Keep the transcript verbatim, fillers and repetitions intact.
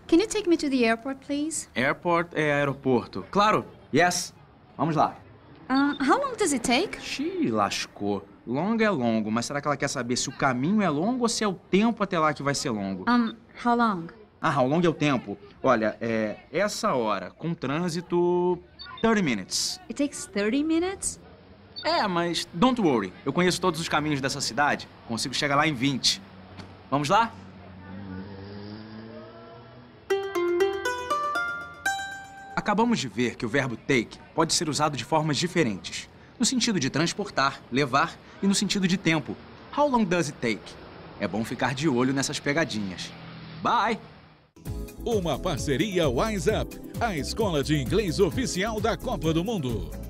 Can you take me to the airport, please? Airport é aeroporto. Claro. Yes. Vamos lá. Uh, how long does it take? Xiii, lascou. Longo é longo, mas será que ela quer saber se o caminho é longo ou se é o tempo até lá que vai ser longo? Um, how long? Ah, how long é o tempo? Olha, é essa hora, com trânsito, thirty minutes. It takes thirty minutes? É, mas don't worry. Eu conheço todos os caminhos dessa cidade. Consigo chegar lá em vinte. Vamos lá? Acabamos de ver que o verbo take pode ser usado de formas diferentes. No sentido de transportar, levar e no sentido de tempo. How long does it take? É bom ficar de olho nessas pegadinhas. Bye! Uma parceria Wise Up, a escola de inglês oficial da Copa do Mundo.